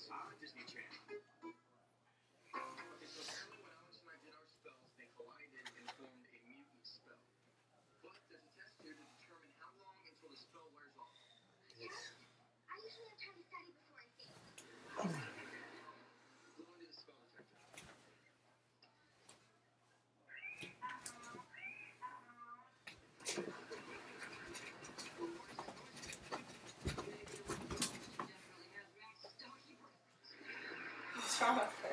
Disney Channel. Okay, so apparently when Alex and I did our spells, they collided and formed a mutant spell. But there's a test here to determine how long until the spell wears off. Yes. I usually have time to study before I think. Go into the spell detector. What's wrong?